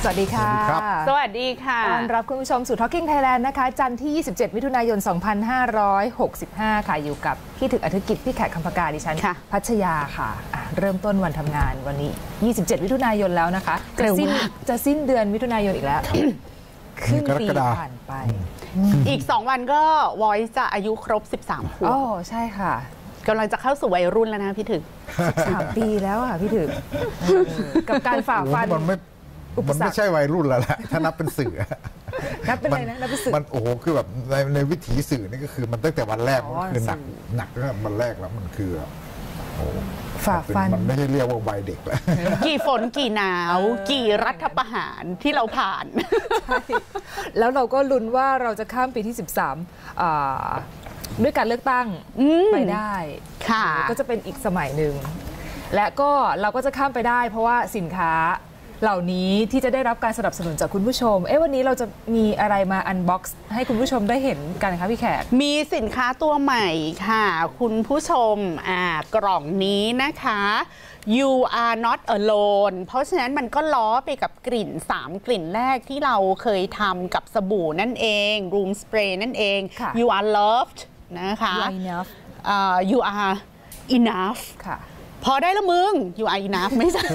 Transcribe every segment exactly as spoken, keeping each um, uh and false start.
สวัสดีค่ะสวัสดีค่ะต้อนรับคุณผู้ชมสู่ Talking Thailand นะคะจันทร์ที่ยี่สิบเจ็ดมิถุนายนสองพันห้าร้อยหกสิบห้าค่ะอยู่กับพี่ถึกอธิกิจพี่แขกคำปากาดิฉันพัชยาค่ะเริ่มต้นวันทำงานวันนี้ยี่สิบเจ็ดมิถุนายนแล้วนะคะจะสิ้นจะสิ้นเดือนมิถุนายนอีกแล้วครึ่งปีผ่านไปอีกสองวันก็ Voice จะอายุครบสิบสามขวบอ๋อใช่ค่ะกำลังจะเข้าสู่วัยรุ่นแล้วนะพี่ถึกสิบสามปีแล้วค่ะพี่ถึกกับการฝ่าฟันมันไม่มันไม่ใช่วัยรุ่นแล้วแหละถ้านับเป็นสื่อนับเป็นอะไรนะนับเป็นสื่อมันโอ้โหคือแบบในในวิถีสื่อนี่ก็คือมันตั้งแต่วันแรกมันคือหนักหนักตั้งแต่วันแรกแล้วมันคือโอ้ฝ่าฟันมันไม่ใช่เรียกว่าวัยเด็กแล้วกี่ฝนกี่หนาวกี่รัฐประหารที่เราผ่านแล้วเราก็ลุ้นว่าเราจะข้ามปีที่สิบสามด้วยการเลือกตั้งไปได้ค่ะก็จะเป็นอีกสมัยหนึ่งและก็เราก็จะข้ามไปได้เพราะว่าสินค้าเหล่านี้ที่จะได้รับการสนับสนุนจากคุณผู้ชมเอ๊ะวันนี้เราจะมีอะไรมาอันบ็อกซ์ให้คุณผู้ชมได้เห็นกันคะพี่แขกมีสินค้าตัวใหม่ค่ะคุณผู้ชมอ่ากล่องนี้นะคะ you are not alone เพราะฉะนั้นมันก็ล้อไปกับกลิ่นสามกลิ่นแรกที่เราเคยทำกับสบู่นั่นเอง room spray นั่นเอง you are loved นะคะ you are enough uh, you are enough ค่ะพอได้ละมึง you are enough ไม่ใช่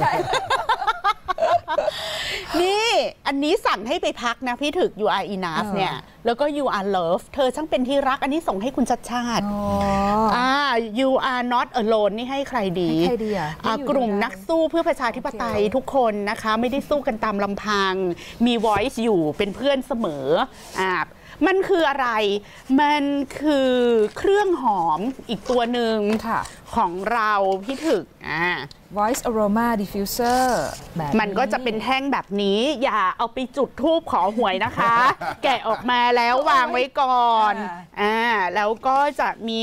นี่อันนี้สั่งให้ไปพักนะพี่ถึก you are enough เนี่ยแล้วก็ you are love เธอช่างเป็นที่รักอันนี้ส่งให้คุณชัดชาติอ่า you are not alone นี่ให้ใครดีใครดีอ่ะกลุ่มนักสู้เพื่อประชาธิปไตยทุกคนนะคะไม่ได้สู้กันตามลำพังมี voice อยู่เป็นเพื่อนเสมออ่ามันคืออะไรมันคือเครื่องหอมอีกตัวหนึ่งของเราพี่ถึกอ่า Voice Aroma Diffuser แบบมันก็จะเป็นแท่งแบบนี้อย่าเอาไปจุดธูปขอหวยนะคะ แกะออกมาแล้ววางไว้ก่อนอ่าแล้วก็จะมี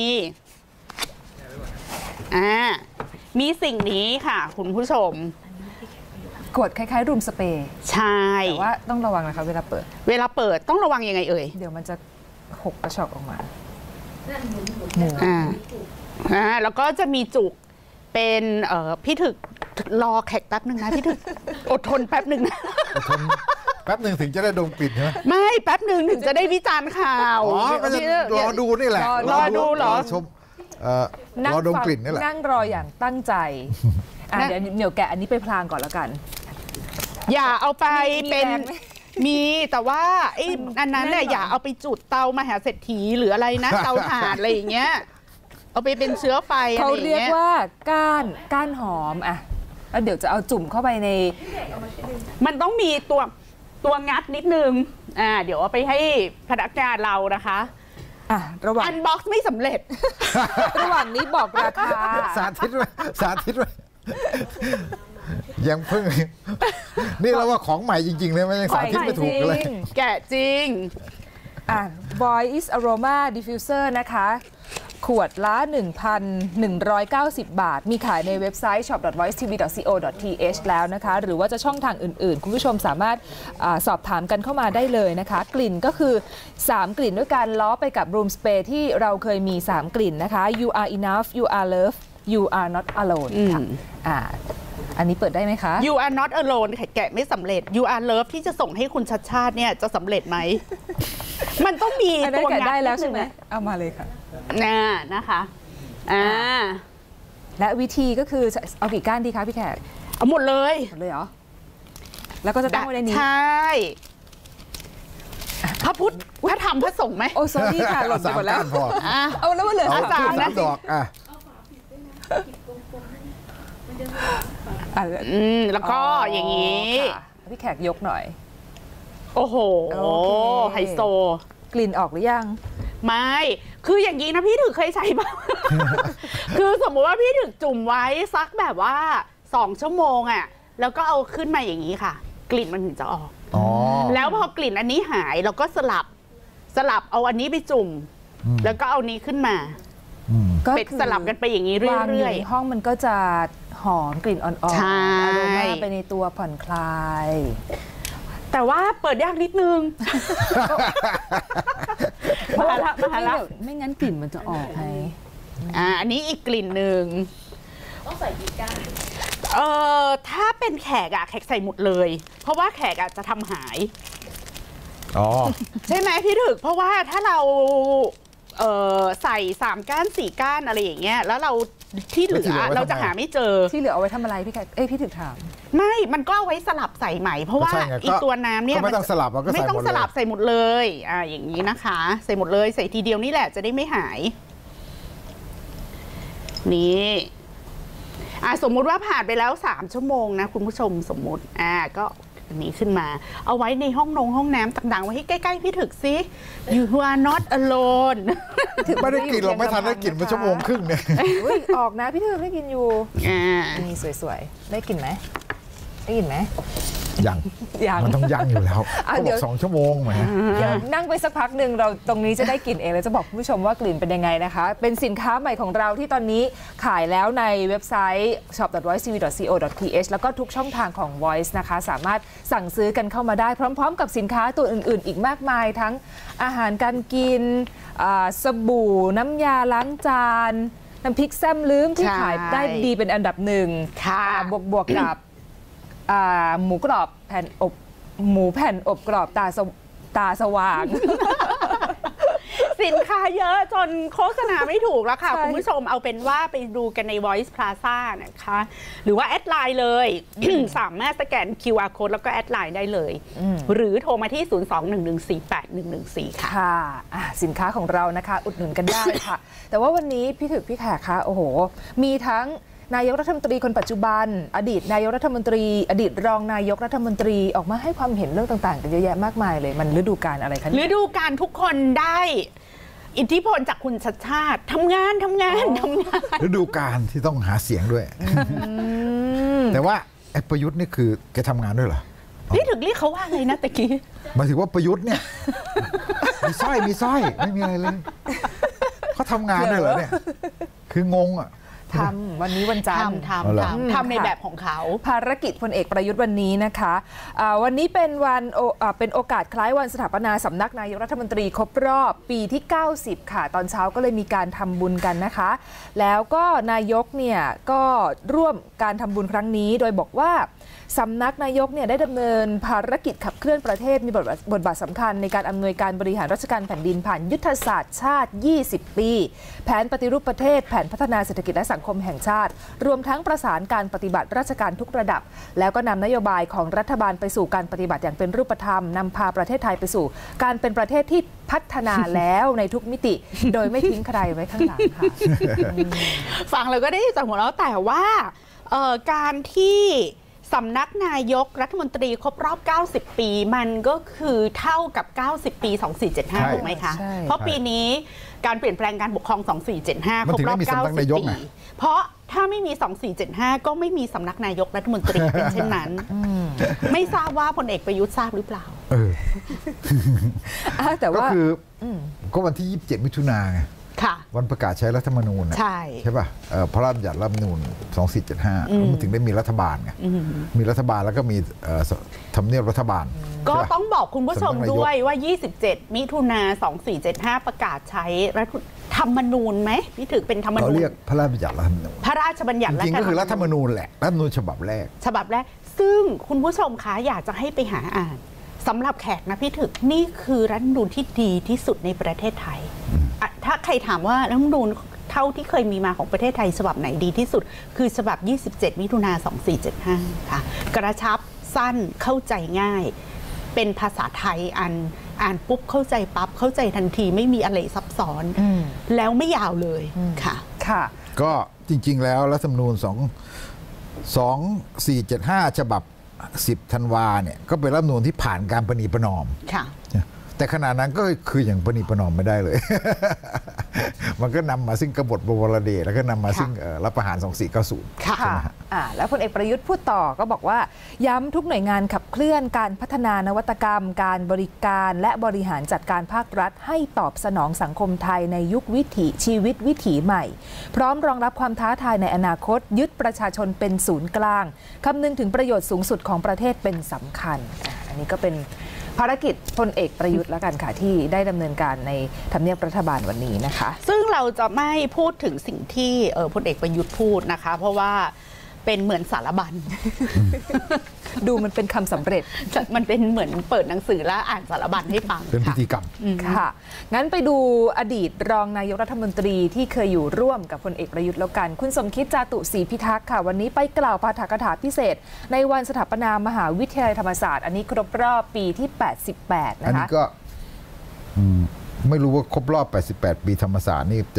อ่ามีสิ่งนี้ค่ะคุณผู้ชมกดคล้ายๆรูมสเปรย์ใช่แต่ว่าต้องระวังนะคะเวลาเปิดเวลาเปิดต้องระวังยังไงเอ่ยเดี๋ยวมันจะหกกระชอกออกมาอ่าอ่าแล้วก็จะมีจุกเป็นเอ่อพี่ถึกรอแขกแป๊บหนึ่งนะพี่ถึกอดทนแป๊บหนึ่งนะอดทนแป๊บหนึ่งถึงจะได้ดมกลิ่นใช่ไหมไม่แป๊บหนึ่งถึงจะได้วิจารณ์ข่าวอ๋อก็จะรอดูนี่แหละรอดูเหรอชมรอดมกลิ่นนี่แหละนั่งรออย่างตั้งใจเดี๋ยวเหนียวแกะอันนี้ไปพลางก่อนแล้วกันอย่าเอาไปเป็นมีแต่ว่าไอ้อันนั้นเนี่ยอย่าเอาไปจุดเตามหาเศรษฐีหรืออะไรนะเตาถ่านอะไรอย่างเงี้ยเอาไปเป็นเชื้อไฟเขาเรียกว่าก้านก้านหอมอ่ะแล้วเดี๋ยวจะเอาจุ่มเข้าไปในมันต้องมีตัวตัวงัดนิดนึงอ่าเดี๋ยวเอาไปให้พนักงานเรานะคะอ่ะระหว่างอันบ็อกซ์ไม่สำเร็จระหว่างนี้บอกราคาสาธิตไว้สาธิตไว้ยังเพิ่งนี่เราว่าของใหม่จริงๆเลยไม่ยังสาธิตไม่ถูกเลยแกะจริงอ่ะ Voice Aroma Diffuser นะคะขวดละ หนึ่งพันหนึ่งร้อยเก้าสิบ บาทมีขายในเว็บไซต์ ช็อป ดอท วอยซ์ ที วี ดอท ซี โอ ดอท ที เอช แล้วนะคะหรือว่าจะช่องทางอื่นๆคุณผู้ชมสามารถอาสอบถามกันเข้ามาได้เลยนะคะกลิ่นก็คือสามกลิ่นด้วยกันล้อไปกับ Room Spray ที่เราเคยมีสามกลิ่นนะคะ you are enough you are love you are not alone ค่ะอ่าอันนี้เปิดได้ไหมคะ you are not alone แกะไม่สำเร็จ you are love ที่จะส่งให้คุณชัดชาติเนี่ยจะสำเร็จไหม มันต้องมีตัวงัดได้แล้วใช่ไหมเอามาเลยค่ะน่านะคะอ่าและวิธีก็คือเอากี่ก้านดีคะพี่แขกเอาหมดเลยหมดเลยเหรอแล้วก็จะตั้งไว้ในนี้ใช่พระพุทธพระธรรมพระสงฆ์ไหมโอ้สวัสดีค่ะหล่นไปหมดแล้วเอาแล้วมันเหลือสามนะดอกอ่ะอืมแล้วก็อย่างนี้พี่แขกยกหน่อยโอ้โหไฮโซกลิ่นออกหรือยังไม่คืออย่างนี้นะพี่ถึกเคยใช้บ้างคือสมมติว่าพี่ถึกจุ่มไว้ซักแบบว่าสองชั่วโมงอ่ะแล้วก็เอาขึ้นมาอย่างนี้ค่ะกลิ่นมันถึงจะออกแล้วพอกลิ่นอันนี้หายเราก็สลับสลับเอาอันนี้ไปจุ่มแล้วก็เอานี้ขึ้นมาเป็ดสลับกันไปอย่างนี้เรื่อยๆห้องมันก็จะหอมกลิ่นอ่อนๆอารมณ์ไปในตัวผ่อนคลายแต่ว่าเปิดยากนิดนึงมาละมาละไม่งั้นกลิ่นมันจะออกไงอ่าอันนี้อีกกลิ่นหนึ่งต้องใส่กี่ก้านเออถ้าเป็นแขกอะแขกใส่หมดเลย เพราะว่าแขกอะจะทำหายอ๋อใช่ไหมพี่ถึกเพราะว่าถ้าเราเออใส่สามก้านสี่ก้านอะไรอย่างเงี้ยแล้วเราที่เหลือเราจะหาไม่เจอที่เหลือเอาไว้ทำอะไรพี่แขกเอ้ยพี่ถึกถามไม่มันก็เอาไว้สลับใส่ใหม่เพราะว่าอีตัวน้ำเนี่ยไม่ต้องสลับก็ไม่ต้องสลับใส่หมดเลยอ่าอย่างนี้นะคะใส่หมดเลยใส่ทีเดียวนี่แหละจะได้ไม่หายนี่อ่าสมมุติว่าผ่านไปแล้วสามชั่วโมงนะคุณผู้ชมสมมุติอ่าก็อันนี้ขึ้นมาเอาไว้ในห้องนงห้องน้ำต่างๆไว้ให้ใกล้ๆพี่ถึกซิ you are not alone ไม่ได้กินหรอกไม่ทันได้กินมาชั่วโมงครึ่งเนี่ยออกนะพี่ถึกได้กินอยู่อ่านี่สวยๆได้กินไหมได้กินไหมยังมันต้องยังอยู่แล้วเดี๋ยวสองชั่วโมงไหมเดี๋ยวนั่งไปสักพักหนึ่งเราตรงนี้จะได้กลิ่นเองแล้วจะบอกคุณผู้ชมว่ากลิ่นเป็นยังไงนะคะเป็นสินค้าใหม่ของเราที่ตอนนี้ขายแล้วในเว็บไซต์ ช็อป ดอท voiceที วี ดอท ซี โอ ดอท ที เอช แล้วก็ทุกช่องทางของ Voice นะคะสามารถสั่งซื้อกันเข้ามาได้พร้อมๆกับสินค้าตัวอื่นๆอีกมากมายทั้งอาหารการกินสบู่น้ำยาล้างจานน้ำพริกแซมลืมที่ขายได้ดีเป็นอันดับหนึ่งบวกๆกับหมูกรอบแผ่นอบหมูแผ่นอบกรอบตาตาสว่างสินค้าเยอะจนโฆษณาไม่ถูกแล้วค่ะคุณผู้ชมเอาเป็นว่าไปดูกันใน Voice Plaza นะคะหรือว่าแอดไลน์เลย สามารถสแกน คิว อาร์ Code แล้วก็แอดไลน์ได้เลยหรือโทรมาที่ ศูนย์ สอง หนึ่ง หนึ่ง สี่ แปด หนึ่ง หนึ่ง สี่ ค่ะค่ะสินค้าของเรานะคะอุดหนุนกันได้ค่ะ แต่ว่าวันนี้พี่ถึกพี่แขกคะโอ้โหมีทั้งนายกรัฐมนตรีคนปัจจุบันอดีตนายกรัฐมนตรีอดีตรองนายกรัฐมนตรีออกมาให้ความเห็นเรื่องต่างๆกันเยอะแยะมากมายเลยมันฤดูกาลอะไรคะฤดูกาลทุกคนได้อิทธิพลจากคุณชัชชาติทำงานทำงานทำงานฤดูกาลที่ต้องหาเสียงด้วยแต่ว่าไอ้ประยุทธ์นี่คือแกทำงานด้วยเหรอนี่ถึงเรียกเขาว่าไงนะตะกี้หมายถึงว่าประยุทธ์เนี่ยมีสร้อยมีสร้อยไม่มีอะไรเลยเขาทำงานด้วยเหรอเนี่ยคืองงอ่ะทำวันนี้วันจันทร์ทำทำทำในแบบของเขาภารกิจพลเอกประยุทธ์วันนี้นะคะวันนี้เป็นวันเป็นโอกาสคล้ายวันสถาปนาสำนักนายกรัฐมนตรีครบรอบปีที่เก้าสิบค่ะตอนเช้าก็เลยมีการทำบุญกันนะคะแล้วก็นายกเนี่ยก็ร่วมการทำบุญครั้งนี้โดยบอกว่าสำนักนายกเนี่ยได้ดำเนินภารกิจขับเคลื่อนประเทศมีบทบาทสำคัญในการอำนวยการบริหารราชการแผ่นดินผ่านยุทธศาสตร์ชาติยี่สิบปีแผนปฏิรูปประเทศแผนพัฒนาเศรษฐกิจและสังคมแห่งชาติรวมทั้งประสานการปฏิบัติราชการทุกระดับแล้วก็นำนโยบายของรัฐบาลไปสู่การปฏิบัติอย่างเป็นรูปธรรมนำพาประเทศไทยไปสู่การเป็นประเทศที่พัฒนาแล้วในทุกมิติโดยไม่ทิ้งใครไว้ข้างหลังค่ะฟังเลยก็ได้แต่หัวเราะแต่ว่าการที่สำนักนายกรัฐมนตรีครบรอบเก้าสิบปีมันก็คือเท่ากับเก้าสิบปีสองสี่เจ็ดห้าถูกไหมคะเพราะปีนี้การเปลี่ยนแปลงการปกครองสองสี่เจ็ดห้าครบรอบเก้าสิบปีเพราะถ้าไม่มีสองสี่เจ็ดห้าก็ไม่มีสำนักนายกรัฐมนตรีเป็นเช่นนั้นไม่ทราบว่าพลเอกประยุทธ์ทราบหรือเปล่าเออแต่ว่าก็คือก็วันที่ยี่สิบเจ็ดมิถุนายนวันประกาศใช้รัฐธรรมนูญใช่ใช่ป่ะพระราชบัญญัติรัฐธรรมนูญสองสี่เจ็ดห้ามันถึงได้มีรัฐบาลไงมีรัฐบาลแล้วก็มีทำเนียบรัฐบาลก็ต้องบอกคุณผู้ชมด้วยว่ายี่สิบเจ็ดมิถุนายนสองสี่เจ็ดห้าประกาศใช้รัฐธรรมนูญไหมนี่ถือเป็นธรรมนูญเราเรียกพระราชบัญญัติรัฐธรรมนูญพระราชบัญญัติจริงก็คือรัฐธรรมนูญแหละรัฐธรรมนูญฉบับแรกฉบับแรกซึ่งคุณผู้ชมคะอยากจะให้ไปหาอ่านสำหรับแขกนะพี่ถึกนี่คือรัฐธรรมนูญที่ดีที่สุดในประเทศไทยถ้าใครถามว่ารัฐธรรมนูญเท่าที่เคยมีมาของประเทศไทยฉบับไหนดีที่สุดคือฉบับยี่สิบเจ็ดมิถุนายนสองสี่เจ็ดห้าค่ะกระชับสั้นเข้าใจง่ายเป็นภาษาไทยอันอ่านปุ๊บเข้าใจปั๊บเข้าใจทันทีไม่มีอะไรซับซ้อนแล้วไม่ยาวเลยค่ะค่ะก็จริงๆแล้วรัฐธรรมนูญสองสองสี่เจ็ดห้าฉบับสิบธันวาเนี่ยก็เป็นรัฐธรรมนูญที่ผ่านการประนีประนอมค่ะแต่ขณะนั้นก็คืออย่างประนีประนอมไม่ได้เลย มันก็นำมาซึ่งกบฏบวรเดชแล้วก็นำมาซึ่งรัฐประหารสองสี่เก้าศูนย์ค่ะแล้วพลเอกประยุทธ์พูดต่อก็บอกว่าย้ำทุกหน่วยงานขับเคลื่อนการพัฒนานวัตกรรมการบริการและบริหารจัดการภาครัฐให้ตอบสนองสังคมไทยในยุควิถีชีวิตวิถีใหม่พร้อมรองรับความท้าทายในอนาคตยึดประชาชนเป็นศูนย์กลางคำนึงถึงประโยชน์สูงสุดของประเทศเป็นสำคัญอันนี้ก็เป็นภารกิจพลเอกประยุทธ์แล้วกันค่ะที่ได้ดำเนินการในทำเนียบรัฐบาลวันนี้นะคะซึ่งเราจะไม่พูดถึงสิ่งที่พลเอกประยุทธ์พูดนะคะเพราะว่าเป็นเหมือนสารบัญดูมันเป็นคำสำเร็จมันเป็นเหมือนเปิดหนังสือแล้วอ่านสารบัญให้ฟังเป็นพิธีกรรมค่ะงั้นไปดูอดีตรองนายกรัฐมนตรีที่เคยอยู่ร่วมกับพลเอกประยุทธ์แล้วกันคุณสมคิดจาตุศรีพิทักษ์ค่ะวันนี้ไปกล่าวปาฐกถาพิเศษในวันสถาปนามหาวิทยาลัยธรรมศาสตร์อันนี้ครบรอบปีที่แปดสิบแปดนะคะอันนี้ก็ไม่รู้ว่าครบรอบแปดสิบแปดปีธรรมศาสตร์นี่จะ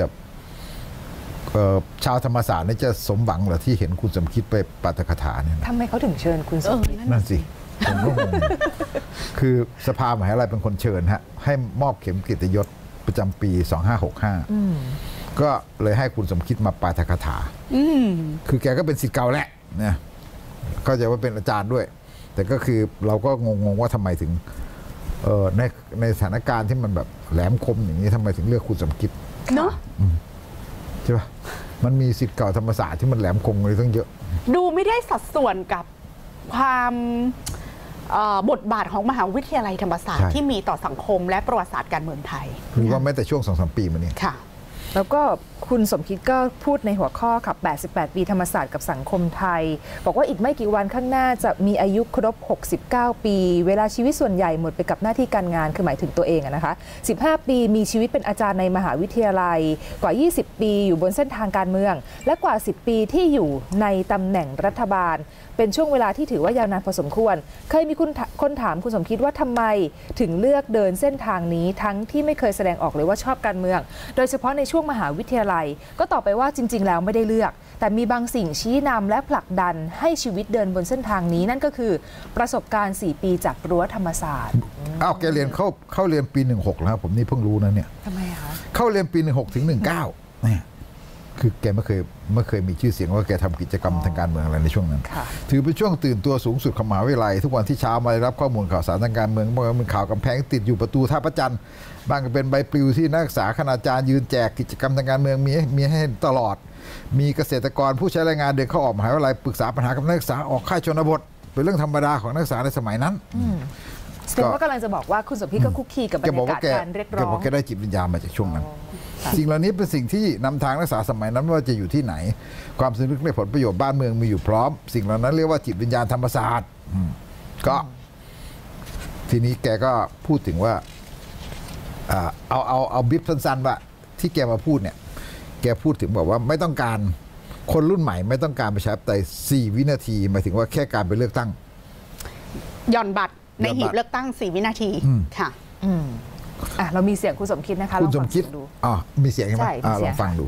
ชาวธรรมศาสตร์นี่จะสมหวังเหรอที่เห็นคุณสมคิดไปปาฐกถาเนี่ยทำไมเขาถึงเชิญคุณสมคิดนั่นสิผมก็งงคือสภามหาวิทยาลัยเป็นคนเชิญฮะให้มอบเข็มเกียรติยศประจำปีสองห้าหกห้าก็เลยให้คุณสมคิดมาปาฐกถาคือแกก็เป็นศิษย์เก่าแหละเนี่ยก็จะว่าเป็นอาจารย์ด้วยแต่ก็คือเราก็งงๆว่าทำไมถึงในในสถานการณ์ที่มันแบบแหลมคมอย่างนี้ทำไมถึงเลือกคุณสมคิดเนาะใช่ป่ะมันมีศิษย์เก่าธรรมศาสตร์ที่มันแหลมคมเลยตั้งเยอะดูไม่ได้สัดส่วนกับความบทบาทของมหาวิทยาลัยธรรมศาสตร์ที่มีต่อสังคมและประวัติศาสตร์การเมืองไทยหรือว่าแม้แต่ช่วง สองสาม ปีมานี้ค่ะแล้วก็คุณสมคิดก็พูดในหัวข้อขับแปดสิบแปดปีธรรมศาสตร์กับสังคมไทยบอกว่าอีกไม่กี่วันข้างหน้าจะมีอายุครบหกสิบเก้าปีเวลาชีวิตส่วนใหญ่หมดไปกับหน้าที่การงานคือหมายถึงตัวเองนะคะสิบห้าปีมีชีวิตเป็นอาจารย์ในมหาวิทยาลัยกว่ายี่สิบปีอยู่บนเส้นทางการเมืองและกว่าสิบปีที่อยู่ในตำแหน่งรัฐบาลเป็นช่วงเวลาที่ถือว่ายาวนานพอสมควรเคยมีคุณคนถามคุณสมคิดว่าทำไมถึงเลือกเดินเส้นทางนี้ทั้งที่ไม่เคยแสดงออกเลยว่าชอบการเมืองโดยเฉพาะในช่วงมหาวิทยาลัยก็ตอบไปว่าจริงๆแล้วไม่ได้เลือกแต่มีบางสิ่งชี้นำและผลักดันให้ชีวิตเดินบนเส้นทางนี้นั่นก็คือประสบการณ์สี่ปีจากรั้วธรรมศาสตร์อ้าวแกเรียนเข้าเข้าเรียนปีหนึ่งหกแล้วผมนี่เพิ่งรู้นะเนี่ยทำไมคะเข้าเรียนปีหนึ่งหกถึงหนึ่งเก้าเนี่ยคือแกไม่เคยไม่เคยมีชื่อเสียงว่าแกทำกิจกรรมทางการเมืองอะไรในช่วงนั้นถือเป็นช่วงตื่นตัวสูงสุดของมหาวิทยาลัยทุกวันที่เช้ามาได้รับข้อมูลข่าวสารทางการเมืองบางทีเป็นข่าวกำแพงติดอยู่ประตูท่าพระจันทร์บางก็เป็นใบปลิวที่นักศึกษาคณาจารย์ยืนแจกกิจกรรมทางการเมืองมีมีให้ตลอดมีเกษตรกรผู้ใช้แรงงานเดินเข้าออกมหาวิทยาลัยปรึกษาปัญหากับนักศึกษาออกค่ายชนบทเป็นเรื่องธรรมดาของนักศึกษาในสมัยนั้นแสดงว่ากำลังจะบอกว่าคุณสมคิดก็คุกคีกับบรรยากาศการเรียกร้องแกบอกแกได้จิตวิญญาณมาจากช่วงนั้นสิ่งเหล่านี้เป็นสิ่งที่นำทางนักศึกษาสมัยนั้นว่าจะอยู่ที่ไหนความสำนึกในผลประโยชน์บ้านเมืองมีอยู่พร้อมสิ่งเหล่านั้นเรียกว่าจิตวิญญาณธรรมศาสตร์ก็ทีนี้แกก็พูดถึงว่าเอาเอาเอาบิ๊บสั้นๆว่าที่แกมาพูดเนี่ยแกพูดถึงบอกว่าไม่ต้องการคนรุ่นใหม่ไม่ต้องการประชาธิปไตยสี่วินาทีหมายถึงว่าแค่การไปเลือกตั้งหย่อนบัตรในหีบเลือกตั้งสี่วินาทีค่ะอ่ะเรามีเสียงคุณสมคิดนะคะคุณสมคิดดูอ๋อมีเสียงใช่ไหมลองฟังดู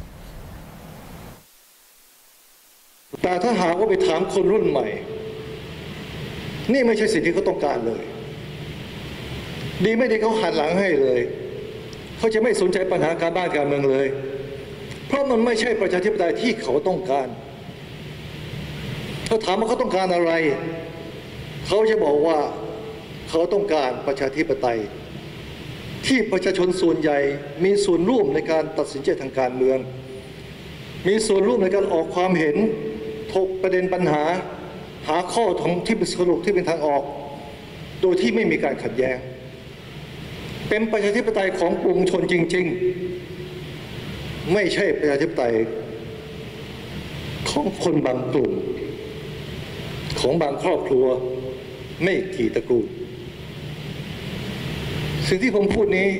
แต่ถ้าหากว่าไปถามคนรุ่นใหม่นี่ไม่ใช่สิ่งที่เขาต้องการเลยดีไม่ดีเขาหันหลังให้เลยเขาจะไม่สนใจปัญหาการบ้านการเมืองเลยเพราะมันไม่ใช่ประชาธิปไตยที่เขาต้องการถ้าถามว่าเขาต้องการอะไรเขาจะบอกว่าเขาต้องการประชาธิปไตยที่ประชาชนส่วนใหญ่มีส่วนร่วมในการตัดสินใจทางการเมืองมีส่วนร่วมในการออกความเห็นถกประเด็นปัญหาหาข้อที่เป็นสรุปที่เป็นทางออกโดยที่ไม่มีการขัดแย้งเป็นประชาธิปไตยของปวงชนจริงๆไม่ใช่ประชาธิปไตยของคนบางกลุ่มของบางครอบครัวไม่กี่ตระกูลสิ่งที่ผมพูดนี้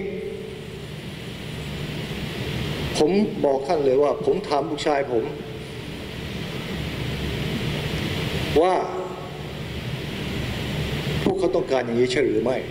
ผมบอกท่านเลยว่าผมถามลูกชายผมว่าพวกเขาต้องการอย่างนี้ใช่หรือไม่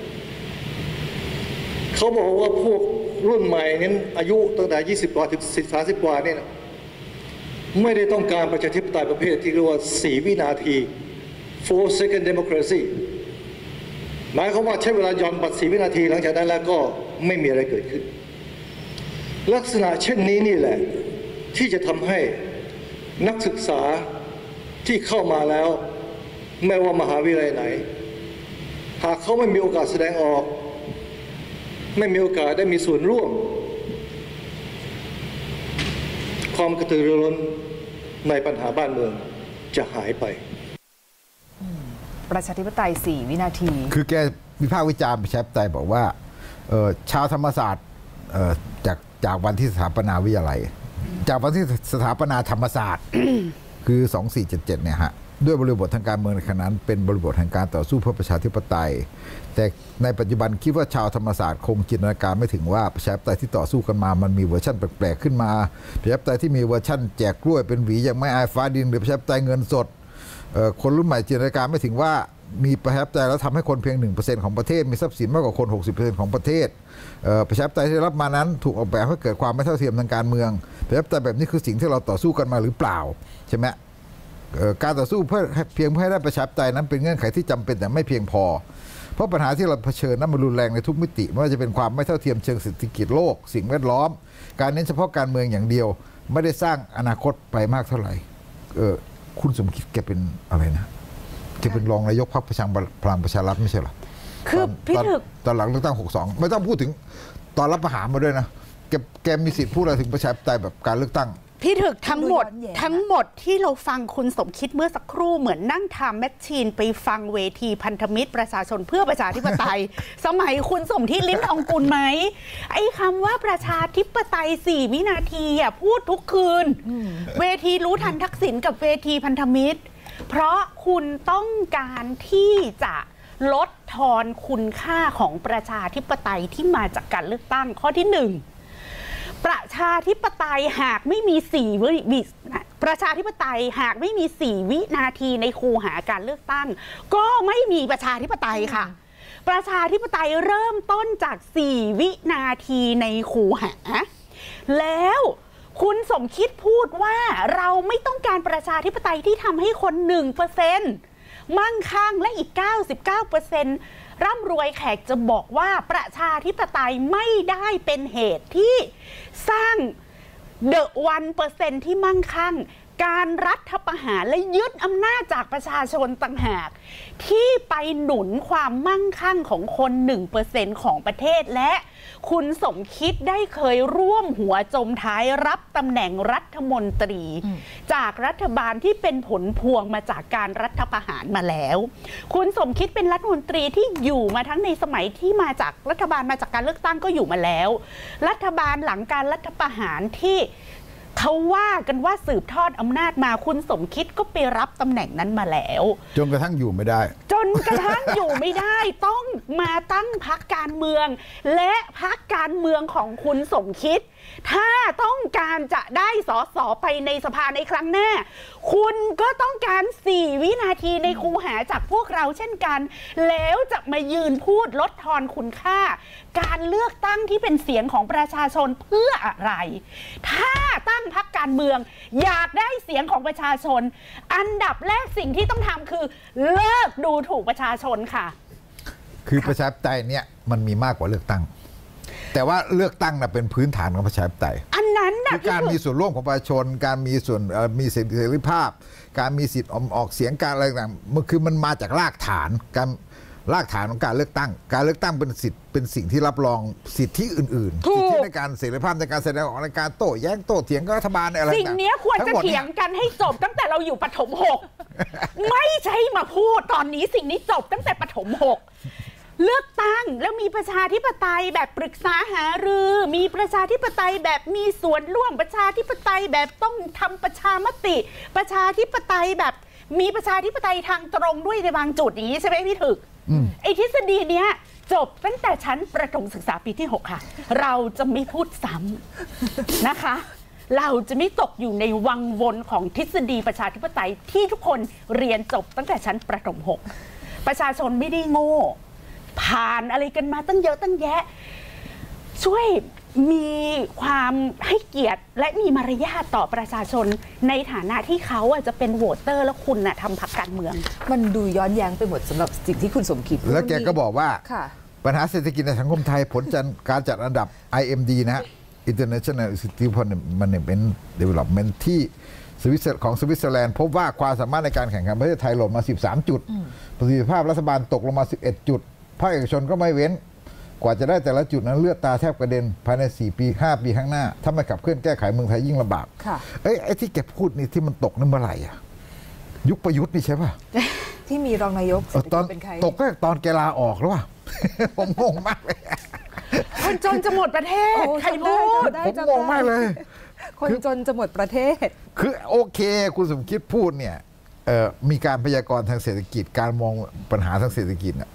เขาบอกว่าพวกรุ่นใหม่นั้นอายุตั้งแต่ยี่สิบกว่าถึงสามสิบกว่าเนี่ยไม่ได้ต้องการประชาธิปไตยประเภทที่เรียกว่าสี่วินาที four second democracy หมายความว่าใช้เวลาย่อนบัตรสี่วินาทีหลังจากนั้นแล้วก็ไม่มีอะไรเกิดขึ้นลักษณะเช่นนี้นี่แหละที่จะทำให้นักศึกษาที่เข้ามาแล้วไม่ว่ามหาวิทยาลัยไหนหากเขาไม่มีโอกาสแสดงออกไม่มีโอกาสได้มีส่วนร่วมความกระตือรือร้นในปัญหาบ้านเมืองจะหายไปประชาธิปไตยสี่วินาทีคือแกวิพากษ์วิจารณ์ประชาธิปไตยบอกว่าชาวธรรมศาสตร์จากจากวันที่สถาปนาวิทยาลัยจากวันที่สถาปนาธรรมศาสตร์คือ สองสี่เจ็ดเจ็ด เนี่ยฮะด้วยบริบททางการเมืองในขณะนั้นเป็นบริบทแห่งการต่อสู้เพื่อประชาธิปไตยแต่ในปัจจุบันคิดว่าชาวธรรมศาสตร์คงจินตนาการไม่ถึงว่าประชาธิปไตยที่ต่อสู้กันมามันมีเวอร์ชันแปลกๆขึ้นมาประชาธิปไตยที่มีเวอร์ชันแจกกล้วยเป็นหวีอย่างไม่อายฟ้าดินหรือประชาธิปไตยเงินสดคนรุ่นใหม่จินตนาการไม่ถึงว่ามีประชาธิปไตยแล้วทำให้คนเพียง หนึ่งเปอร์เซ็นต์ ของประเทศมีทรัพย์สินมากกว่าคน หกสิบเปอร์เซ็นต์ ของประเทศประชาธิปไตยที่รับมานั้นถูกออกแบบให้เกิดความไม่เท่าเทียมทางการเมืองประชาธิปไตยแบบนี้คือสิ่งที่เราต่อสู้กันมาหรือเปล่าใช่ไหมการต่อสู้เพื่อเพียงเพื่อให้ได้ประชาธิปไตยนั้นเป็นเงื่อนไขที่จำเป็นแต่ไม่เพียงพอเพราะปัญหาที่เราเผชิญนั้นมันรุนแรงในทุกมิติไม่ว่าจะเป็นความไม่เท่าเทียมเชิงเศรษฐกิจโลกสิ่งแวดล้อมการเน้นเฉพาะการเมืองอย่างเดียวไม่ได้สร้างอนาคตไปมากเท่าไหร่เออคุณสมคิดแกเป็นอะไรนะแกเป็นรองนายกพรรคประชาพลังประชารัฐไม่ใช่หรอคือพี่ถึกตอนหลังเลือกตั้งหกสิบสองไม่ต้องพูดถึงตอนรับประหารมาด้วยนะแกแกมีสิทธิ์พูดอะไรถึงประชาธิปไตยแบบการเลือกตั้งพี่ถึกทั้งหมดทั้งหมดที่เราฟังคุณสมคิดเมื่อสักครู่เหมือนนั่งทำแมชชีนไปฟังเวทีพันธมิตรประชาชนเพื่อประชาธิปไตย สมัยคุณสมคิดลิ้มทองกุลไหมไอ้คำว่าประชาธิปไตยสี่วินาทีอ่ะพูดทุกคืนเวทีรู้ทันทักษิณกับเวทีพันธมิตรเพราะคุณต้องการที่จะลดทอนคุณค่าของประชาธิปไตยที่มาจากการเลือกตั้งข้อที่หนึ่งประชาธิปไตยหากไม่มีสี่วิประชาธิปไตยหากไม่มีสี่วินาทีในคูหาการเลือกตั้งก็ไม่มีประชาธิปไตยค่ะประชาธิปไตยเริ่มต้นจากสี่วินาทีในคูหาแล้วคุณสมคิดพูดว่าเราไม่ต้องการประชาธิปไตยที่ทำให้คน หนึ่งเปอร์เซ็นต์ มั่งคั่งและอีก เก้าสิบเก้าเปอร์เซ็นต์ ร่ำรวยแขกจะบอกว่าประชาธิปไตยไม่ได้เป็นเหตุที่สร้างเดอะวันเปอร์เซ็นต์ที่มั่งคั่งการรัฐประหารและยึดอำนาจจากประชาชนต่างหากที่ไปหนุนความมั่งคั่งของคน หนึ่งเปอร์เซ็นต์ ของประเทศและคุณสมคิดได้เคยร่วมหัวจมท้ายรับตำแหน่งรัฐมนตรีจากรัฐบาลที่เป็นผลพวงมาจากการรัฐประหารมาแล้วคุณสมคิดเป็นรัฐมนตรีที่อยู่มาทั้งในสมัยที่มาจากรัฐบาลมาจากการเลือกตั้งก็อยู่มาแล้วรัฐบาลหลังการรัฐประหารที่เขาว่ากันว่าสืบทอดอำนาจมาคุณสมคิดก็ไปรับตำแหน่งนั้นมาแล้วจนกระทั่งอยู่ไม่ได้จนกระทั่งอยู่ไม่ได้ต้องมาตั้งพรรคการเมืองและพรรคการเมืองของคุณสมคิดถ้าต้องการจะได้สสไปในสภาในครั้งหน้าคุณก็ต้องการสี่วินาทีในคูหาจากพวกเราเช่นกันแล้วจะมายืนพูดลดทอนคุณค่าการเลือกตั้งที่เป็นเสียงของประชาชนเพื่ออะไรถ้าตั้งพรรคการเมืองอยากได้เสียงของประชาชนอันดับแรกสิ่งที่ต้องทำคือเลิกดูถูกประชาชนค่ะคือประชาธิปไตยเนี่ยมันมีมากกว่าเลือกตั้งแต่ว่าเลือกตั้งนะเป็นพื้นฐานของประชาธิปไตยอันนั้นนะคือการมีส่วนร่วมของประชาชนการมีส่วนมีเสรีภาพการมีสิทธิ์ออกเสียงการอะไรต่างๆมันคือมันมาจากรากฐานการรากฐานของการเลือกตั้งการเลือกตั้งเป็นสิทธิ์เป็นสิ่งที่รับรองสิทธิอื่นๆสิทธิในการเสรีภาพในการแสดงออกในการโต้แย้งโต้เถียงกับรัฐบาลอะไรต่างๆสิ่งนี้ควรจะเถียงกันให้จบตั้งแต่เราอยู่ประถมหกไม่ใช่มาพูดตอนนี้สิ่งนี้จบตั้งแต่ประถมหกเลือกตั้งแล้วมีประชาธิปไตยแบบปรึกษาหารือมีประชาธิปไตยแบบมีส่วนร่วมประชาธิปไตยแบบต้องทำประชามติประชาธิปไตยแบบมีประชาธิปไตยทางตรงด้วยในบางจุดอย่างนี้ใช่ไหมพี่ถึกไอ้ทฤษฎีเนี้ยจบตั้งแต่ชั้นประถมศึกษาปีที่หกค่ะเราจะไม่พูดซ้ำนะคะเราจะไม่ตกอยู่ในวังวนของทฤษฎีประชาธิปไตยที่ทุกคนเรียนจบตั้งแต่ชั้นประถมหกประชาชนไม่ได้โง่ผ่านอะไรกันมาตั้งเยอะตั้งแยะช่วยมีความให้เกียรติและมีมารยาทต่อประชาชนในฐานะที่เขาจะเป็นโหวตเตอร์แล้วคุณน่ะทำพรรคการเมืองมันดูย้อนแย้งไปหมดสำหรับสิ่งที่คุณสมคิดแล้วแกก็บอกว่าปัญหาเศรษฐกิจในสังคมไทยผลจากการจัดอันดับ ไอ เอ็ม ดี นะฮะ International Institute for Management Development ที่สวิตเซอร์ของสวิตเซอร์แลนด์พบว่าความสามารถในการแข่งขันประเทศไทยหล่นมาสิบสามจุดประสิทธิภาพรัฐบาลตกลงมาสิบเอ็ดจุดภาคเอกชนก็ไม่เว้นกว่าจะได้แต่ละจุดนั้นเลือดตาแทบกระเด็นภายในสี่ปีห้าปีข้างหน้าถ้าไม่ขับเคลื่อนแก้ไขเมืองไทยยิ่งลำบากเอ้ยไอ้ที่แกพูดนี่ที่มันตกนั่นเมื่อไหร่อ่ะยุคประยุทธ์นี่ใช่ป่ะที่มีรองนายกตอนตกก็ตอนแกลาออกแล้วว่ะผมงงมากเลยคนจนจะหมดประเทศใครพูดผมงงมากเลยคนจนจะหมดประเทศคือโอเคคุณสมคิดพูดเนี่ยมีการพยากรณ์ทางเศรษฐกิจการมองปัญหาทางเศรษฐกิจเนี่ย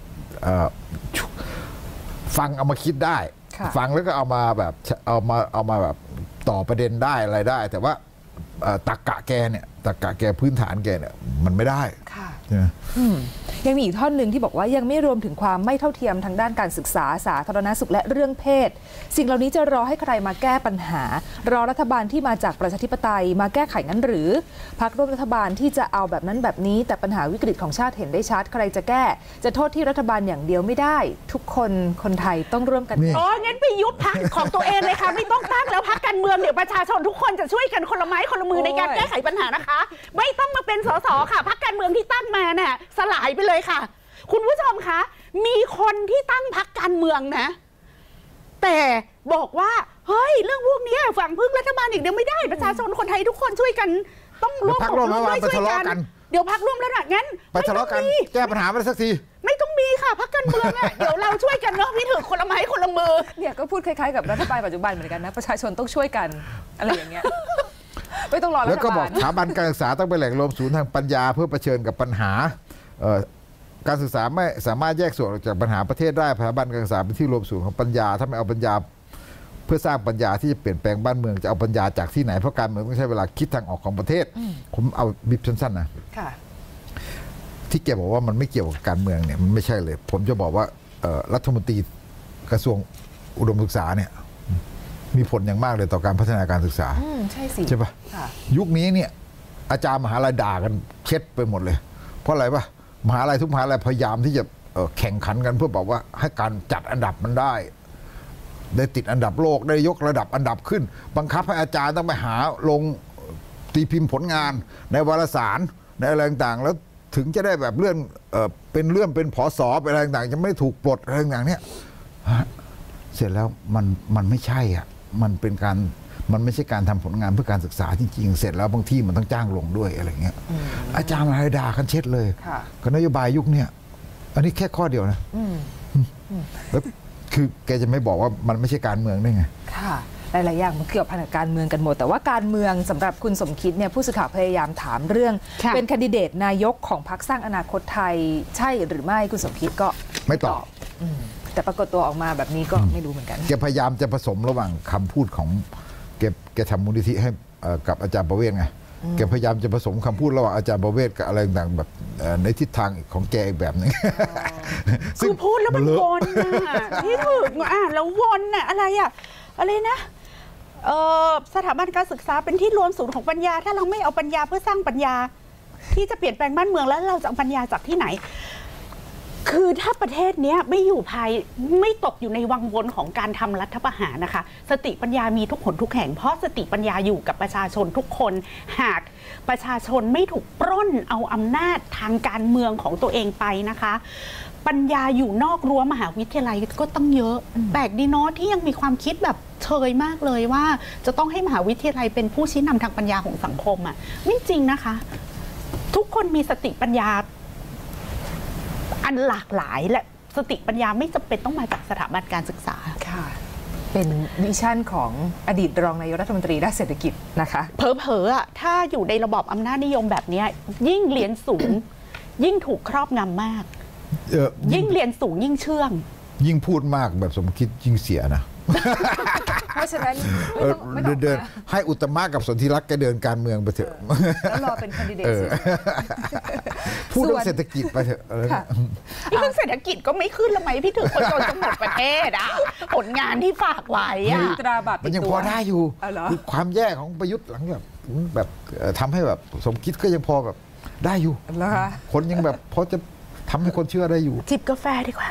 ฟังเอามาคิดได้ฟังแล้วก็เอามาแบบเอามาเอามาแบบต่อประเด็นได้อะไรได้แต่ว่าตรรกะแกเนี่ยตรรกะแกพื้นฐานแกเนี่ยมันไม่ได้ค่ะยังมีอีกท่อนหนึ่งที่บอกว่ายังไม่รวมถึงความไม่เท่าเทียมทางด้านการศึกษาสาธารณสุขและเรื่องเพศสิ่งเหล่านี้จะรอให้ใครมาแก้ปัญหารอรัฐบาลที่มาจากประชาธิปไตยมาแก้ไขงั้นหรือพรรคร่วมรัฐบาลที่จะเอาแบบนั้นแบบนี้แต่ปัญหาวิกฤตของชาติเห็นได้ชัดใครจะแก้จะโทษที่รัฐบาลอย่างเดียวไม่ได้ทุกคนคนไทยต้องร่วมกันอ๋องั้นไปยุบพรรคของตัวเองเลยค่ะไม่ต้องตั้งแล้วพรรคการเมืองเดี๋ยวประชาชนทุกคนจะช่วยกันคนละไม้คนละมือในการแก้ไขปัญหานะคะไม่ต้องมาเป็นสสค่ะพรรคการเมืองที่ตั้งมาเนี่ยสลายไปเลยค่ะคุณผู้ชมคะมีคนที่ตั้งพรรคการเมืองนะแต่บอกว่าเฮ้ยเรื่องพวกนี้ฝั่งพึ่งรัฐบาลอีกเดียวไม่ได้ประชาชนคนไทยทุกคนช่วยกันต้องร่วมมือด้วยช่วยกันเดี๋ยวพรรคร่วมแล้วนะงั้นไปทะเลาะกันแก้ปัญหาไม่ได้สักทีไม่ต้องมีค่ะพรรคการเมืองอ่ะเดี๋ยวเราช่วยกันเนาะพี่ถือคนละไม้คนละมือเนี่ยก็พูดคล้ายๆกับรัฐบาลปัจจุบันเหมือนกันนะประชาชนต้องช่วยกันอะไรอย่างเงี้ยไม่ต้องรอรัฐบาลแล้วก็บอกสถาบันการศึกษาต้องเป็นแหล่งรวมศูนย์ทางปัญญาเพื่อเผชิญกับปัญหาการศึกษาไม่สามารถแยกส่วนออกจากปัญหาประเทศได้สถาบันการศึกษาเป็นที่รวมศูนย์ของปัญญาถ้าไม่เอาปัญญาเพื่อสร้างปัญญาที่จะเปลี่ยนแปลงบ้านเมืองจะเอาปัญญาจากที่ไหนเพราะการเมืองต้องใช้เวลาคิดทางออกของประเทศผมเอาบิบสั้นๆนะที่แกบอกว่ามันไม่เกี่ยวกับการเมืองเนี่ยมันไม่ใช่เลยผมจะบอกว่ารัฐมนตรีกระทรวงอุดมศึกษาเนี่ยมีผลอย่างมากเลยต่อการพัฒนาการศึกษาใช่สิใช่ปะยุคนี้เนี่ยอาจารย์มหาลัยด่ากันเช็ดไปหมดเลยเพราะอะไรปะมหาลัยทุกมหาลัยพยายามที่จะแข่งขันกันเพื่อบอกว่าให้การจัดอันดับมันได้ได้ติดอันดับโลกได้ยกระดับอันดับขึ้นบังคับให้อาจารย์ต้องไปหาลงตีพิมพ์ผลงานในวารสารในอะไรต่างๆแล้วถึงจะได้แบบเลื่อนเอ่อเป็นเลื่อนเป็นผส.เป็นอะไรต่างๆจะไม่ถูกปลดอะไรต่างๆเนี่ยเสร็จแล้วมันมันไม่ใช่อ่ะมันเป็นการมันไม่ใช่การทำผลงานเพื่อการศึกษาจริงๆเสร็จแล้วบางที่มันต้องจ้างลงด้วยอะไรเงี้ยอาจารย์มาให้ด่ากันเช็ดเลยก็นโยบายยุคเนี้ยอันนี้แค่ข้อเดียวนะแล้วคือแกจะไม่บอกว่ามันไม่ใช่การเมืองได้ไงค่ะหลายๆอย่างมันเกี่ยวพันกับการเมืองกันหมดแต่ว่าการเมืองสำหรับคุณสมคิดเนี่ยผู้สื่อข่าวพยายามถามเรื่องเป็นแคนดิเดตนายกของพรรคสร้างอนาคตไทยใช่หรือไม่คุณสมคิดก็ไม่ตอบแต่ปรากฏตัวออกมาแบบนี้ก็ไม่รู้เหมือนกันแกพยายามจะผสมระหว่างคำพูดของแกแกทำมูลนิธิให้กับอาจารย์ประเวศไงแกพยายามจะผสมคำพูดระหว่างอาจารย์ประเวศกับอะไรต่างแบบในทิศทางของแกอีกแบบนึงคือพูดแล้วมันวนอ่ะที่ถึงอ่ะแล้ววนอ่ะอะไรอ่ะอะไรนะเอ่อสถาบันการศึกษาเป็นที่รวมศูนย์ของปัญญาถ้าเราไม่เอาปัญญาเพื่อสร้างปัญญาที่จะเปลี่ยนแปลงบ้านเมืองแล้วเราจะเอาปัญญาจากที่ไหนคือถ้าประเทศนี้ไม่อยู่ภายไม่ตกอยู่ในวังวนของการทำรัฐประหารนะคะสติปัญญามีทุกคนทุกแห่งเพราะสติปัญญาอยู่กับประชาชนทุกคนหากประชาชนไม่ถูกปล้นเอาอำนาจทางการเมืองของตัวเองไปนะคะปัญญาอยู่นอกรั้วมหาวิทยาลัยก็ต้องเยอะแปลกดีเนาะที่ยังมีความคิดแบบเชยมากเลยว่าจะต้องให้มหาวิทยาลัยเป็นผู้ชี้นำทางปัญญาของสังคมอ่ะไม่จริงนะคะทุกคนมีสติปัญญาอันหลากหลายและสติปัญญาไม่จำเป็นต้องมาจากสถาบันการศึกษาค่ะเป็นวิชั่นของอดีตรองนายกรัฐมนตรีด้านเศรษฐกิจนะคะเผลอๆอ่ะถ้าอยู่ในระบอบอำนาจนิยมแบบนี้ยิ่งเรียนสูง ยิ่งถูกครอบงำมากยิ่งเรียนสูงยิ่งเชื่องยิ่งพูดมากแบบสมคิดยิ่งเสียนะเพราะฉะนั้นเดินให้อุตมะกับสนธิรักษ์แกเดินการเมืองไปเถอะแล้วรอเป็นแคนดิเดตพูดเรื่องเศรษฐกิจไปเถอะเรื่องเศรษฐกิจก็ไม่ขึ้นละไหมพี่ถือคนจนจะหมดประเทศอ่ะผลงานที่ฝากไว้อ่ะตราบาปมันยังพอได้อยู่ความแย่ของประยุทธ์หลังแบบแบบทำให้แบบสมคิดก็ยังพอแบบได้อยู่คนยังแบบพอจะทำให้คนเชื่อได้อยู่จิบกาแฟดีกว่า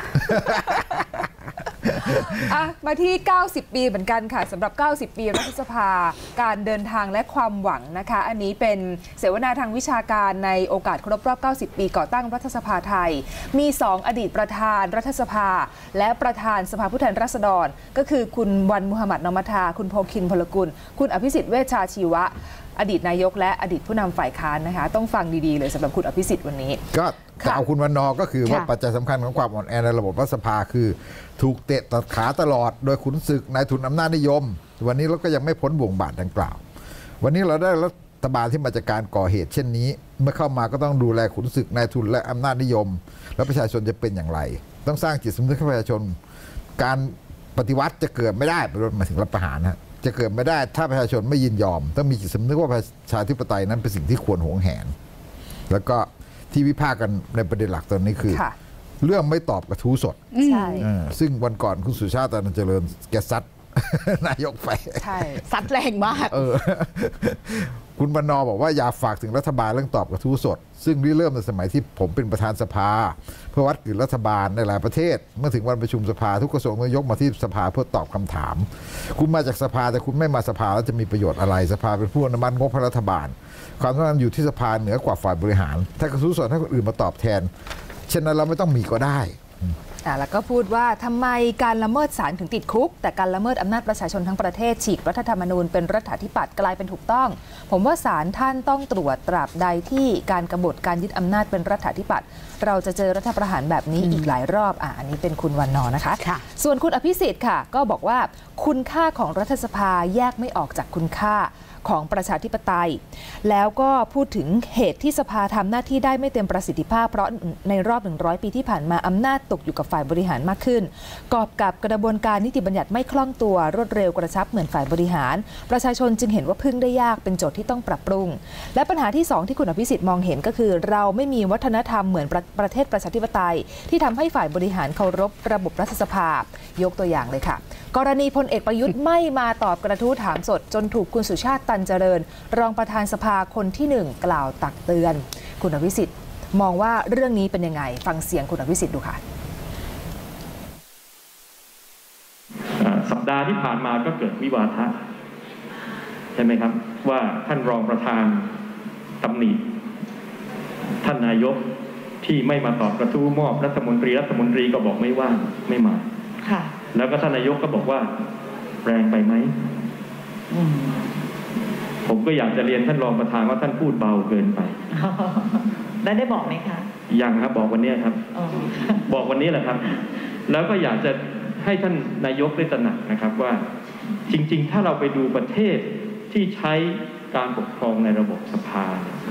มาที่เก้าสิบปีเหมือนกันค่ะสำหรับเก้าสิบปีรัฐสภาการเดินทางและความหวังนะคะอันนี้เป็นเสวนาทางวิชาการในโอกาสครบรอบเก้าสิบปีก่อตั้งรัฐสภาไทยมีสองอดีตประธานรัฐสภาและประธานสภาผู้แทนราษฎรก็คือคุณวันมุฮัมหมัดนอมัทาคุณโพคินพลกุลคุณอภิสิทธิ์เวชชาชีวะอดีตนายกและอดีตผู้นำฝ่ายค้านนะคะต้องฟังดีๆเลยสำหรับคุณอภิสิทธิ์วันนี้ก็กล่าวคุณวันนอก็คือว่าปัจจัยสำคัญของความอ่อนแอในระบบรัฐสภาคือถูกเตะตัดขาตลอดโดยขุนศึกนายทุนอำนาจนิยมวันนี้เราก็ยังไม่พ้นบ่วงบาทดังกล่าววันนี้เราได้รัฐบาลที่มาจากการก่อเหตุเช่นนี้เมื่อเข้ามาก็ต้องดูแลขุนศึกนายทุนและอำนาจนิยมแล้วประชาชนจะเป็นอย่างไรต้องสร้างจิตสำนึกให้ประชาชนการปฏิวัติจะเกิดไม่ได้มาถึงรัฐประหารนะจะเกิดไม่ได้ถ้าประชาชนไม่ยินยอมต้องมีจิตสำนึกว่าประชาธิปไตยนั้นเป็นสิ่งที่ควรหวงแหนแล้วก็ที่วิพากษ์กันในประเด็นหลักตอนนี้คือเรื่องไม่ตอบกระทู้สดใช่ซึ่งวันก่อนคุณสุชาติตันเจริญแกซัดนายกไปใช่ซัดแรงมากเออคุณบรรณอบอกว่าอยากฝากถึงรัฐบาลเรื่องตอบกระทู้สดซึ่งเริ่มในสมัยที่ผมเป็นประธานสภาเพื่อวัดกลิ่นรัฐบาลในหลายประเทศเมื่อถึงวันประชุมสภาทุกกระทรวงต้องยกมาที่สภาเพื่อตอบคำถามคุณมาจากสภาแต่คุณไม่มาสภาแล้วจะมีประโยชน์อะไรสภาเป็นผู้อนุมัติงบให้รัฐบาลความสำคัญอยู่ที่สภาเหนือกว่าฝ่ายบริหารถ้ากระทู้สดให้คนอื่นมาตอบแทนเช่นนั้นเราไม่ต้องมีก็ได้อ่าแล้วก็พูดว่าทำไมการละเมิดศาลถึงติดคุกแต่การละเมิดอำนาจประชาชนทั้งประเทศฉีกรัฐธรรมนูญเป็นรัฐาธิปัตย์กลายเป็นถูกต้องผมว่าศาลท่านต้องตรวจตราบใดที่การกบฏการยึดอำนาจเป็นรัฐาธิปัตย์เราจะเจอรัฐประหารแบบนี้อีกหลายรอบอ่าอันนี้เป็นคุณวันนอนะคะส่วนคุณอภิสิทธิ์ค่ะก็บอกว่าคุณค่าของรัฐสภาแยกไม่ออกจากคุณค่าของประชาธิปไตยแล้วก็พูดถึงเหตุที่สภาทำหน้าที่ได้ไม่เต็มประสิทธิภาพเพราะในรอบหนึ่งร้อยปีที่ผ่านมาอำนาจตกอยู่กับฝ่ายบริหารมากขึ้นกอบกับกระบวนการนิติบัญญัติไม่คล่องตัวรวดเร็วกระชับเหมือนฝ่ายบริหารประชาชนจึงเห็นว่าพึ่งได้ยากเป็นโจทย์ที่ต้องปรับปรุงและปัญหาที่สองที่คุณอภิสิทธิ์มองเห็นก็คือเราไม่มีวัฒนธรรมเหมือนประประเทศประชาธิปไตยที่ทำให้ฝ่ายบริหารเคารพระบบรัฐสภายกตัวอย่างเลยค่ะกรณีพลเอกประยุทธ์ไม่มาตอบกระทู้ถามสดจนถูกคุณสุชาติตันเจริญรองประธานสภาคนที่หนึ่งกล่าวตักเตือนคุณอภิสิทธิ์มองว่าเรื่องนี้เป็นยังไงฟังเสียงคุณอภิสิทธิ์ดูค่ะสัปดาห์ที่ผ่านมาก็เกิดวิวาทะใช่ไหมครับว่าท่านรองประธานตำหนิท่านนายกที่ไม่มาตอบกระทู้มอบรัฐมนตรีรัฐมนตรีก็บอกไม่ว่างไม่มาค่ะแล้วก็ท่านนายกก็บอกว่าแรงไปไหมผมก็อยากจะเรียนท่านรองประธานว่าท่านพูดเบาเกินไปได้ได้บอกไหมคะยังครับบอกวันนี้ครับบอกวันนี้แหละครับแล้วก็อยากจะให้ท่านนายกได้ตระหนักนะครับว่าจริงๆถ้าเราไปดูประเทศที่ใช้การปกครองในระบบสภา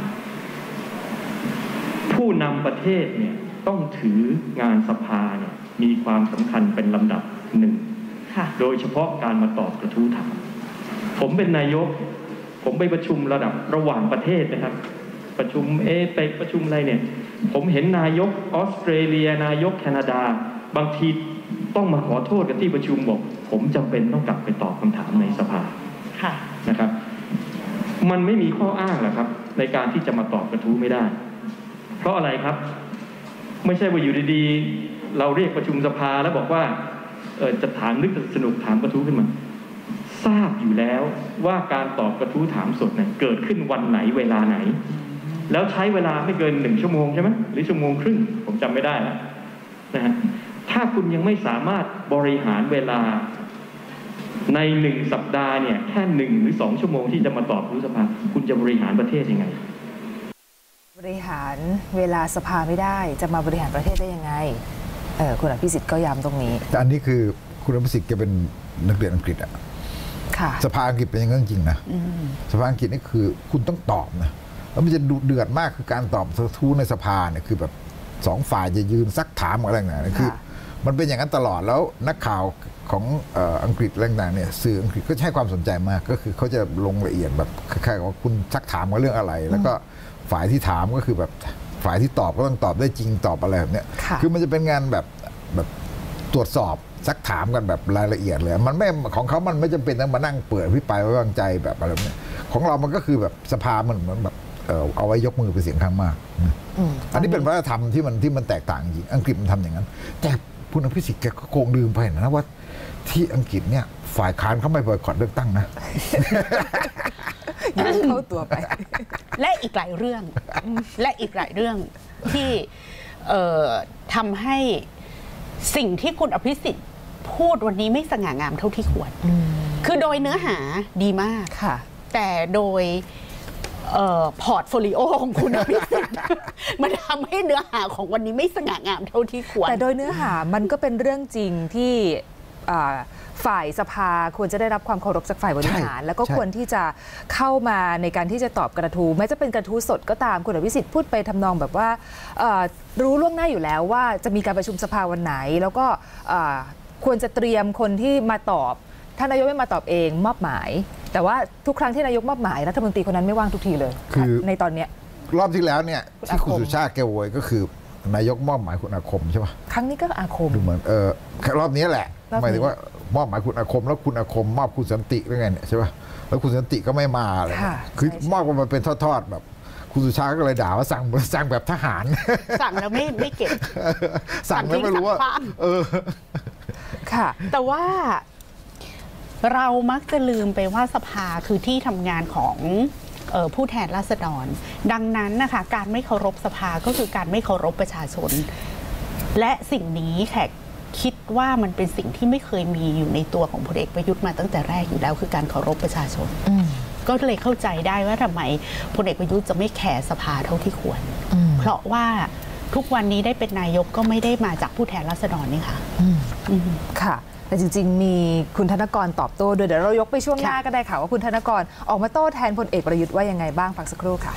ผู้นำประเทศเนี่ยต้องถืองานสภาเนี่ยมีความสำคัญเป็นลำดับหนึ่งโดยเฉพาะการมาตอบกระทู้ถามผมเป็นนายกผมไปประชุมระดับระหว่างประเทศนะครับประชุมเอเปกประชุมอะไรเนี่ยผมเห็นนายกออสเตรเลียนายกแคนาดาบางทีต้องมาขอโทษกันที่ประชุมบอกผมจำเป็นต้องกลับไปตอบคำถามในสภานะครับมันไม่มีข้ออ้างหรอกครับในการที่จะมาตอบกระทู้ไม่ได้เพราะอะไรครับไม่ใช่ว่าอยู่ดีๆเราเรียกประชุมสภาแล้วบอกว่าเออจะถามนึกสนุกถามกระทู้ขึ้นมาทราบอยู่แล้วว่าการตอบกระทู้ถามสดเนี่ยเกิดขึ้นวันไหนเวลาไหนแล้วใช้เวลาไม่เกินหนึ่งชั่วโมงใช่ไหมหรือชั่วโมงครึ่งผมจำไม่ได้แล้วนะฮะถ้าคุณยังไม่สามารถบริหารเวลาในหนึ่งสัปดาห์เนี่ยแค่หนึ่งหรือสองชั่วโมงที่จะมาตอบกระทู้สภาคุณจะบริหารประเทศยังไงบริหารเวลาสภาไม่ได้จะมาบริหารประเทศได้ยังไงเออคุณอภิสิทธิ์ก็ย้ำตรงนี้แต่อันนี้คือคุณอภิสิทธิ์แกเป็นนักเรียนอังกฤษอะสภาอังกฤษเป็นอย่างนั้นจริงนะสภาอังกฤษนี่คือคุณต้องตอบนะแล้วมันจะดุเดือดมากคือการตอบกระทู้ในสภาเนี่ยคือแบบสองฝ่ายจะยืนซักถามอะไรต่างๆคือมันเป็นอย่างนั้นตลอดแล้วนักข่าวของอังกฤษอะไรต่างๆเนี่ยสื่ออังกฤษก็ให้ความสนใจมากก็คือเขาจะลงละเอียดแบบคล้ายๆว่าคุณซักถามว่าเรื่องอะไรแล้วก็ฝ่ายที่ถามก็คือแบบฝ่ายที่ตอบก็ต้องตอบได้จริงตอบอะไรแบบนี้คือมันจะเป็นงานแบบแบบตรวจสอบซักถามกันแบบรายละเอียดเลยมันไม่ของเขามันไม่จำเป็นต้องมานั่งเปิดพิปรายไว้วางใจแบบอะไรแบบนี้ของเรามันก็คือแบบสภามันเหมือนแบบเอาไว้ยกมือเป็นเสียงข้างมากอันนี้เป็นวัฒนธรรมที่มันที่มันแตกต่างจริงอังกฤษมันทำอย่างนั้นแต่คุณอภิสิทธิ์แกก็โกงลืมไปนะว่าที่อังกฤษเนี่ยฝ่ายค้านเขาไม่บอยคอตเลือกตั้งนะยืนเข้าตัวไปและอีกหลายเรื่องและอีกหลายเรื่องที่ทำให้สิ่งที่คุณอภิสิทธิ์พูดวันนี้ไม่สง่างามเท่าที่ควรคือโดยเนื้อหาดีมากค่ะแต่โดยพอร์ตโฟลิโอของคุณอภิสิทธิ์มันทำให้เนื้อหาของวันนี้ไม่สง่างามเท่าที่ควรแต่โดยเนื้อหามันก็เป็นเรื่องจริงที่ฝ่ายสภาควรจะได้รับความเคารพจากฝ่ายบริหารแล้วก็ควรที่จะเข้ามาในการที่จะตอบกระทู้แม้จะเป็นกระทู้สดก็ตามคุณอภิสิทธิ์พูดไปทำนองแบบว่ารู้ล่วงหน้าอยู่แล้วว่าจะมีการประชุมสภาวันไหนแล้วก็ควรจะเตรียมคนที่มาตอบถ้านายกไม่มาตอบเองมอบหมายแต่ว่าทุกครั้งที่นายกมอบหมายรัฐมนตรีคนนั้นไม่ว่างทุกทีเลยคือในตอนเนี้ยรอบที่แล้วเนี่ยที่คุณสุชาติแกโวยก็คือนายกมอบหมายคุณอาคมใช่ป่ะครั้งนี้ก็อาคมดูเหมือนเออรอบนี้แหละหมายถึงว่ามอบหมายคุณอาคมแล้วคุณอาคมมอบคุณสันติหรือไงเนี่ยใช่ป่ะแล้วคุณสันติก็ไม่มาเลยคือมอบกันมาเป็นทอดๆแบบคุณสุชาติก็เลยด่าว่าสั่งสั่งแบบทหารสั่งแล้วไม่ไม่เก็บสั่งแล้วไม่รู้ว่าเออค่ะแต่ว่าเรามักจะลืมไปว่าสภาคือที่ทำงานของผู้แทนราษฎรดังนั้นนะคะการไม่เคารพสภาก็คือการไม่เคารพประชาชนและสิ่งนี้แขกคิดว่ามันเป็นสิ่งที่ไม่เคยมีอยู่ในตัวของพลเอกประยุทธ์มาตั้งแต่แรกอยู่แล้วคือการเคารพประชาชนก็เลยเข้าใจได้ว่าทำไมพลเอกประยุทธ์จะไม่แคร์สภาเท่าที่ควรเพราะว่าทุกวันนี้ได้เป็นนายกก็ไม่ได้มาจากผู้แทนราษฎรนี่ค่ะค่ะแต่จริงๆมีคุณธนกรตอบโต้ด้วยเดี๋ยวเรายกไปช่วงหน้าก็ได้ค่ะว่าคุณธนกรออกมาโต้แทนพลเอกประยุทธ์ว่ายังไงบ้างฟังสักครู่ค่ะ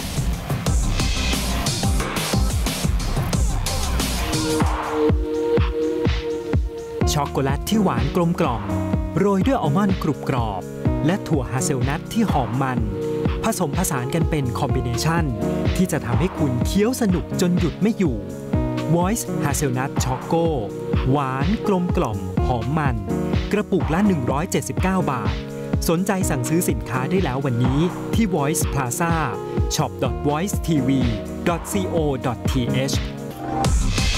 ช็อกโกแลตที่หวานกลมกล่อมโรยด้วยอัลมอนด์กรุบกรอบและถั่วฮาเซลนัทที่หอมมันผสมผสานกันเป็นคอมบิเนชันที่จะทำให้คุณเคี้ยวสนุกจนหยุดไม่อยู่ Voice Hazelnut Choco หวานกลมกล่อมหอมมันกระปุกละหนึ่งร้อยเจ็ดสิบเก้าบาทสนใจสั่งซื้อสินค้าได้แล้ววันนี้ที่ Voice Plazaช็อป ดอท voiceที วี ดอท ซี โอ ดอท ที เอช